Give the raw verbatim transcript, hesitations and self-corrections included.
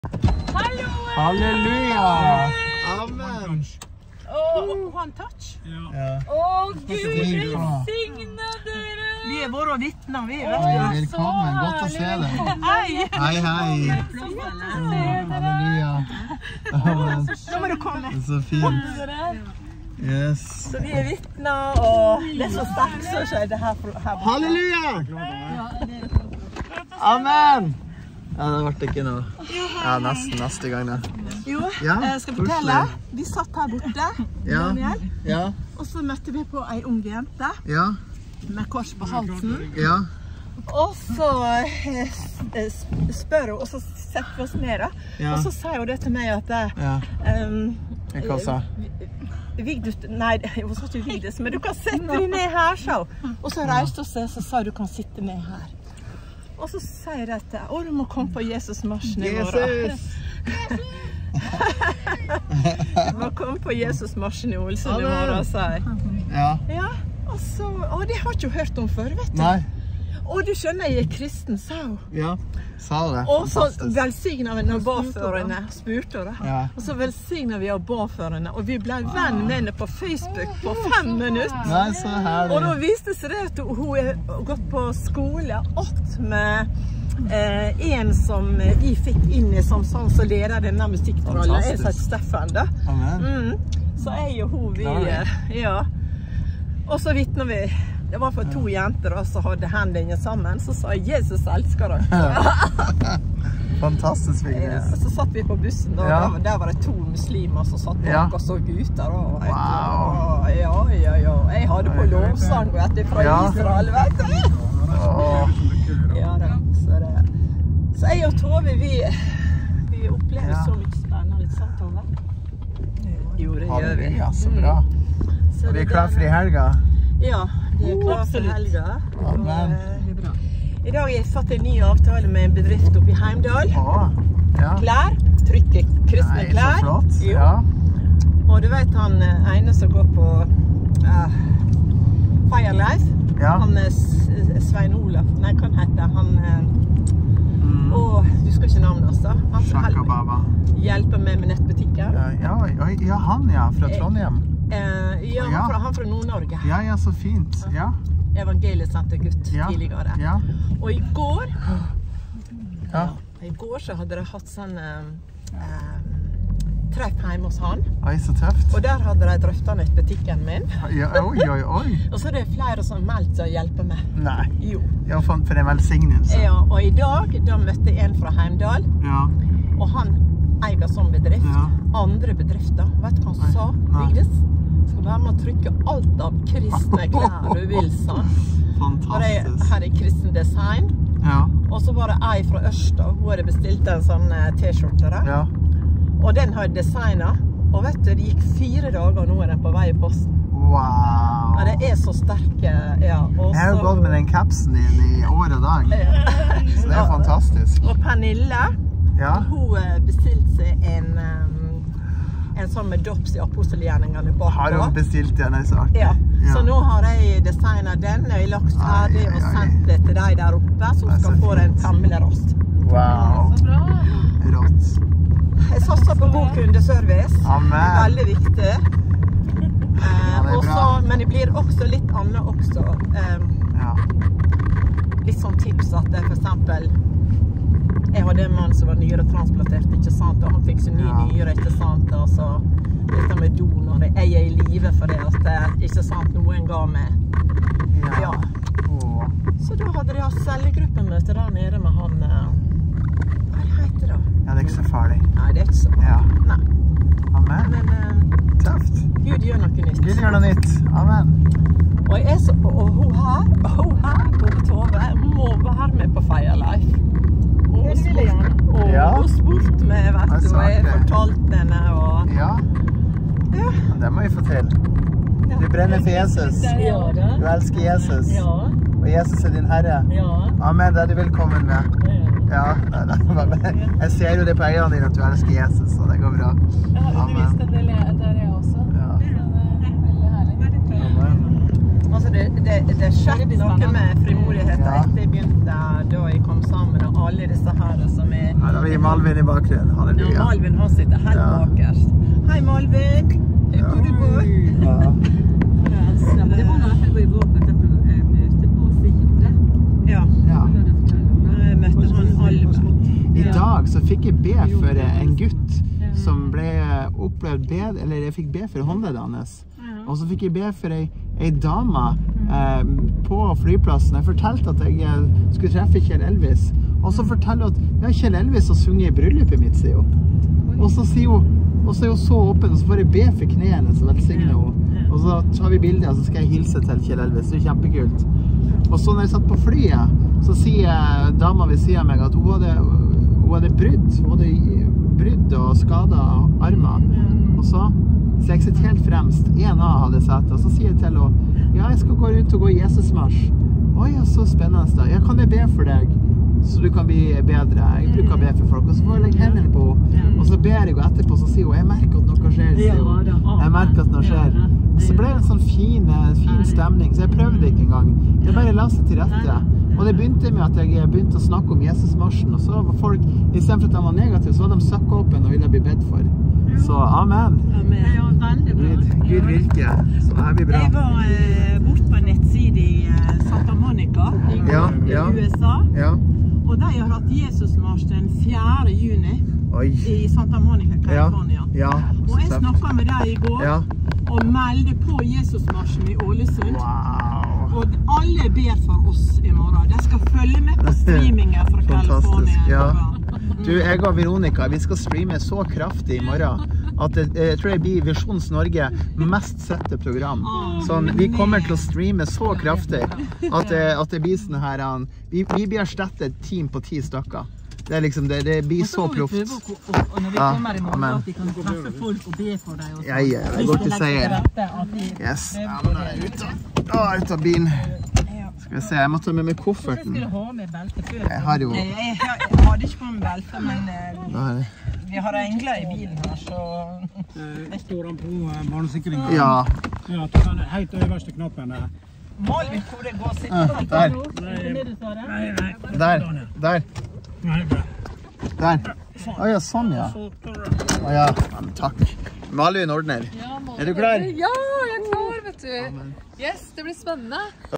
Hallo! Halleluja! Amen! Åh, one touch? Ja. Åh, Gud, velsigne dere! Vi er våre vittner, vi. Åh, velkommen, godt å se deg. Hei! Hei, hei. Halleluja. Amen. Nå må du komme. Det er så fint. Yes. Så vi er vittner, og det er så sterkt så skjedde her borte. Halleluja! Amen! Ja, det ble ikke noe. Ja, nesten neste gang da. Jo, Ja, jeg skal fortelle. Vi satt her borte, Ja. Daniel, Ja, og så møtte vi på en ung jente ja, med kors på halsen. ja. Og så eh, s- spør hun, og så setter vi oss ned da. Ja. Og så sier hun det til meg at Ja, um, hva sa? Vigdus, nei, hun sa ikke Vigdus, men du kan sette deg ned her, sa hun. Og så reiste hun seg, så sa du kan sitte ned her. Og så sier jeg til å, du må komme på Jesus-marsjen i morgen. Jesus! Du må komme på Jesus-marsjen i Ålesund i morgen, sier jeg. Ja. Ja, og så, å, det har ikke hun hørt om før, vet du. Nei. Og du skjønner, jeg er kristen, sa hun. Ja, sa det. Og så Fantastisk. velsigner vi og ba for henne, spurte hun da. Ja. Og så velsigner vi og ba for henne, og vi ble venn med henne på Facebook på fem minutter. Nei, så herlig. Og da viste seg det at hun har gått på skole ått med eh, en som vi fikk inn i som sånn, så leder denne musikktrollen. Jeg heter Steffen da. Amen. Mm. Så jeg og hun, vi, Klar. eh, ja. Og så vittner vi. Det var for to jenter da, som hadde hendene sammen, så sa jeg, Jesus elsker dere. Fantastisk, Ja, Vigdis. så satt vi på bussen da, Ja. der, der var det to muslimer som satt bak Ja. og så gutter da. vet du. Wow. Ja, ja, ja. Jeg hadde på lovsang, vet du, fra Ja. Israel, vet du. Åh. Ja da, så det. Så jeg og Tove, vi, vi opplever Ja. så mye spennende, ikke sant, Tove? Jo, det gjør vi. Halleluja, så bra. Så Og vi det er klar for i der- helga. Ja, vi er klar for helga. Amen. Og, eh, I dag har jeg fått en ny avtale med en bedrift oppe i Heimdal. Åh, ja. Klær, trykke kristne Nei, så klær. flott. Jo. Ja. Og du vet han eh, ene som går på uh, Firelife, Ja. han er S- Svein Olaf, nei, hva han heter han? Uh, Mm. Åh, du husker ikke navnet hans da? Han som Shaka hel- Baba. hjelper meg med nettbutikken. Ja, ja, oi, ja, han ja, fra Trondheim. Eh, ja, han Ja. fra, han fra Nord-Norge. Ja, ja, så fint. Ja, Evangeliesenter-gutt ja, tidligere. ja, Og i går, ja. i går så hadde de hatt sånn eh, eh, treff hjemme hos han. Oi, så tøft. Og der hadde de drøftet nettbutikken min. Ja, oi, oi, oi. Og så er det flere som har meldt seg å hjelpe meg. Nei, Jo. ja, for, for en velsignelse. Ja, og i dag, da møtte jeg en fra Heimdal, Ja, og han eier som bedrift. Ja. Andre bedrifter, vet du hva han sa? Nei. Vigdis, skal være med å trykke alt av kristne klær du vil, sa han. Og det fantastisk. her er kristen design. Ja, Og så var det ei fra Ørsta, hun hadde bestilt en sånn eh, t-skjorte da. ja. Og den har jeg designet. Og vet du, det gikk fire dager, og nå er den på vei i posten. Wow. Ja, det er så sterke, ja. Og Jeg har jo så- gått med den kapsen din i år og dag, så det er fantastisk. Og Pernille, Ja, hun eh, bestilte seg en, um, en sånn med dops i apostelgjerningene bakpå. har hun bestilt den, er så artig. Ja, så nå har jeg designet den, og jeg har lagt ferdig Ai, ai, og ai. sendt det til deg der oppe, så Det er hun skal så få den fint. temmelig raskt. Wow. Så bra! Rått. Jeg satser på god kundeservice. Amen. Veldig viktig. Ja, Eh, det er og bra. så- men det blir også litt annet også. Eh, Ja, litt sånn tips at det for eksempel, jeg hadde en mann som var nyretransplatert, ikke sant? Og han fikk så ny Ja. nyre, ikke sant? Og så dette med donor, jeg er i live for det at, eh, ikke sant, noen ga meg. ja. Ja. Åh. Så da hadde de hatt cellegruppemøte der nede med han, eh, hva heter det? Ja, det er ikke så farlig. Nei, det er ikke så. Ja. Nei, Amen. men eh, Tøft. Gud gjør noe nytt. Gud gjør noe nytt. Amen. Og jeg er så, og hun her, og hun her, hun Tove, må være med på Firelife. Og hun spurte, og Ja. hun spurte meg, Det er vet du, så og jeg artig. fortalte henne, og Ja, ja. det må vi få til. Du brenner for Jesus. Ja, da. Du elsker Jesus. Ja, Og Jesus er din Herre. ja, Amen, det er du velkommen med. Ja, jeg ser jo det på øynene dine at du elsker Jesus, så det går bra. Jeg har undervist en del der jeg også. Ja. Men, eh, veldig herlig. Amen. Og Altså, det, det, det skjedde noe med frimodigheten etter jeg begynte da jeg kom sammen, og alle disse her som er... Her har vi Malvin i bakgrunnen, halleluja. Ja, Malvin han sitter helt bakerst. Hei Malvin, hvor du går? Ja. Det var når jeg var i vår på dette møte på Fyrte. Ja, Ja. jeg møtte han Alve. I dag så fikk jeg be for en gutt som ble opplevd be, eller jeg fikk be for håndleddet hans. Og så fikk jeg be for ei, ei dame eh, på flyplassen. Jeg fortalte at jeg eh, skulle treffe Kjell Elvis. Og så fortalte hun at ja, Kjell Elvis har sunget i bryllupet mitt, sier hun. Og så sier hun, og så er hun så åpen, og så får jeg be for knærne, så velsigner hun. Og så tar vi bildet, og så skal jeg hilse til Kjell Elvis. Det er kjempekult. Og så når jeg satt på flyet, så sier dama ved siden av meg at hun hadde, hun hadde brydd. Hun hadde brydd og skadet armer. Og så Så jeg sitter helt fremst, en av hadde sett, og så sier jeg til henne, ja, jeg skal gå rundt og gå i Jesusmarsj. Oi, ja, så spennende da. Ja, kan jeg be for deg, så du kan bli bedre? Jeg bruker å be for folk, og så får jeg legge hendene på henne. Og så ber jeg, og etterpå så sier hun, jeg merker at noe skjer, sier hun. Jeg merker at noe skjer. Så ble det en sånn fin, fin stemning, så jeg prøvde ikke engang. Jeg bare la seg til rette. Og det begynte med at jeg begynte å snakke om Jesusmarsjen, og så var folk, i stedet for at de var negative, så var de søkkåpen og ville bli bedt for. Så amen. Amen. Ja, veldig bra. Gud, Gud virker. Så er vi bra. Jeg var eh, bort på en nettside i eh, Santa Monica i, Ja, ja. i U S A. Ja. Og de har hatt Jesusmarsj den fjerde juni Oi. i Santa Monica, California. Ja. Og jeg snakket med dem i går Ja. og meldte på Jesusmarsjen i Ålesund. Wow. Og alle ber for oss i morgen. De skal følge med på streamingen fra California. Ja. Du, jeg og Veronica, vi skal streame så kraftig i morgen at det, jeg tror det blir Visjons Norge mest sette program. Sånn, vi kommer til å streame så kraftig at det, at det blir sånn her, vi, vi blir erstattet et team på ti stykker. Det er liksom, det, det blir så proft. Og når vi kommer i morgen, at vi kan treffe folk og be for deg. Ja, ja, det går til seier. Yes. Ja, men da er jeg ute. Da er jeg ute av bilen. Skal vi se, jeg må ta med meg kofferten. Jeg skulle ha med belte før. Jeg har jo... Jeg, jeg, jeg hadde ikke på med belte, men eh, vi har engler i bilen her, så... Det står han på barnesikringen. Ja. Ja, ta den helt øverste knappen. Malvin, hvor det går sitt. Ah, der. Nei, nei. Der. Der. Nei, Der. Åja, sånn ja. Åja, men takk. Malvin ordner. Er du klar? Ja, jeg er klar, vet du. Yes, det blir spennende.